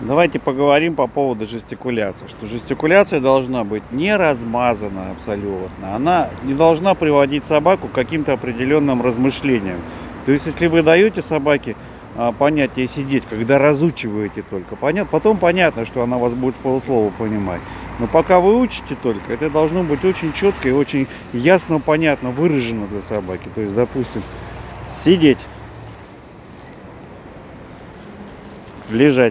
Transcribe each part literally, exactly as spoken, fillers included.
Давайте поговорим по поводу жестикуляции. Что жестикуляция должна быть не размазана абсолютно. Она не должна приводить собаку к каким-то определенным размышлениям. То есть, если вы даете собаке а, понятие сидеть, когда разучиваете только, понятно, потом понятно, что она вас будет с полуслова понимать. Но пока вы учите только, это должно быть очень четко и очень ясно, понятно, выражено для собаки. То есть, допустим, сидеть, лежать.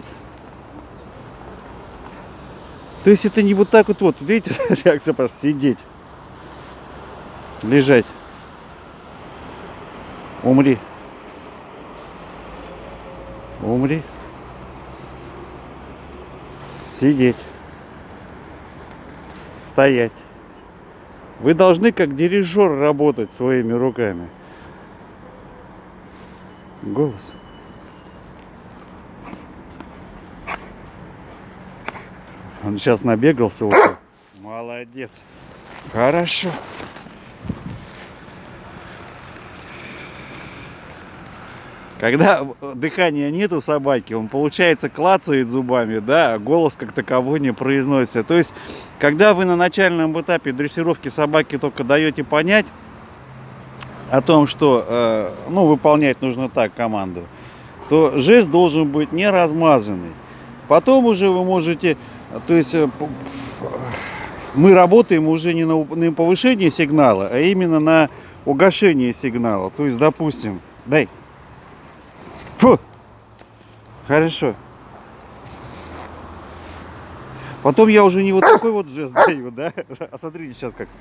То есть это не вот так вот, вот видите, реакция просто сидеть, лежать, умри, умри, сидеть, стоять. Вы должны как дирижер работать своими руками. Голос. Он сейчас набегался уже. Молодец. Хорошо. Когда дыхания нет у собаки, он, получается, клацает зубами, да, а голос как таковой не произносится. То есть, когда вы на начальном этапе дрессировки собаки только даете понять о том, что, э, ну, выполнять нужно так команду, то жест должен быть не размазанный. Потом уже вы можете... То есть мы работаем уже не на повышение сигнала, а именно на угошение сигнала. То есть, допустим, дай. Фу! Хорошо. Потом я уже не вот такой вот жест даю, да? А смотрите сейчас как.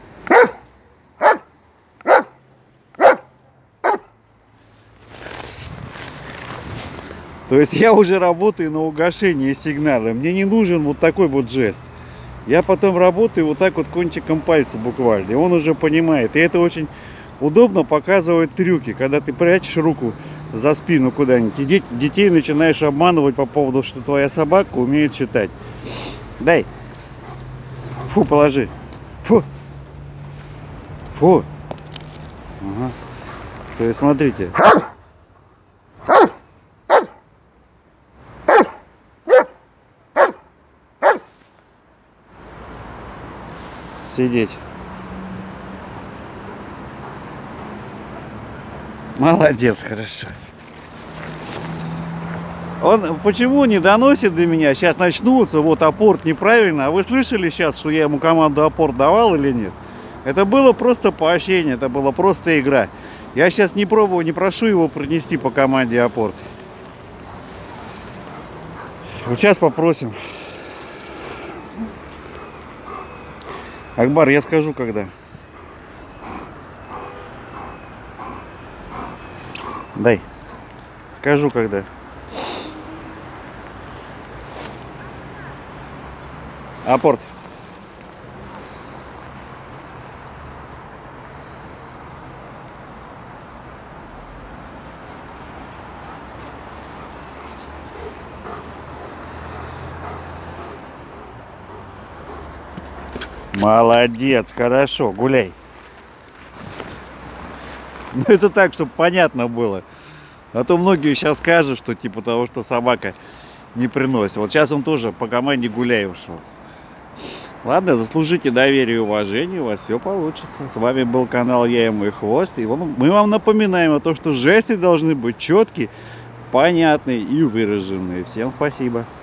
То есть я уже работаю на угошение сигнала. Мне не нужен вот такой вот жест. Я потом работаю вот так вот кончиком пальца буквально. И он уже понимает. И это очень удобно показывать трюки. Когда ты прячешь руку за спину куда-нибудь. И детей начинаешь обманывать по поводу, что твоя собака умеет читать. Дай. Фу, положи. Фу. Фу. Ага. То есть смотрите. Сидеть. Молодец, хорошо. Он почему не доносит до меня? Сейчас начнутся, вот апорт неправильно. А вы слышали сейчас, что я ему команду апорт давал или нет? Это было просто поощрение, это была просто игра. Я сейчас не пробую, не прошу его пронести по команде апорт. Вот сейчас попросим. Акбар, я скажу когда. Дай. Скажу когда. Апорт. Молодец, хорошо, гуляй. Ну это так, чтобы понятно было. А то многие сейчас скажут, что типа того, что собака не приносит. Вот сейчас он тоже по команде гуляй ушел. Ладно, заслужите доверие и уважение, у вас все получится. С вами был канал Я и Мой Хвост. И мы вам напоминаем о том, что жесты должны быть четкие, понятные и выраженные. Всем спасибо.